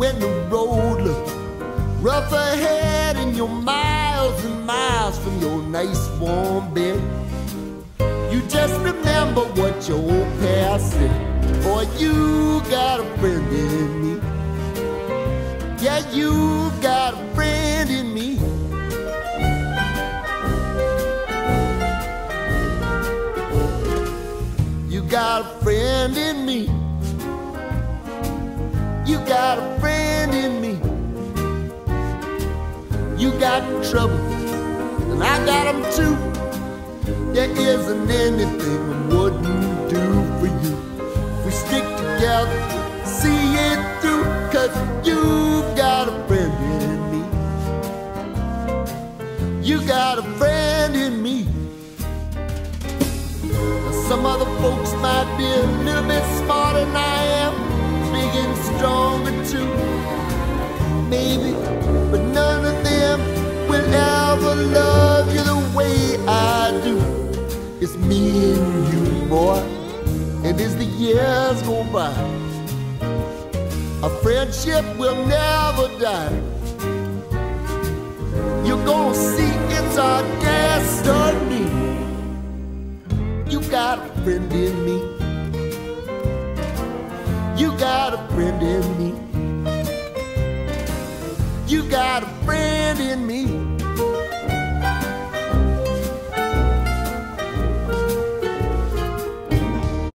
when the road looks rough ahead and you're miles and miles from your nice warm bed. You just remember what your old past said. Boy, you got a friend in me. Yeah, you got a friend in me. You got a friend in me. You got a friend in me. You got trouble, and I got them too. There isn't anything I wouldn't do for you. We stick together, see it through, 'cause you got a friend in me. You got a friend in me. Now, some other folks might be a little bit smarter than I am, big and stronger too, maybe, but none of them will ever love you the way I do. It's me and you, boy, and as the years go by, our friendship will never die. You're gonna see it's our destiny. You got a friend in me. You got a friend in me. You got a friend in me.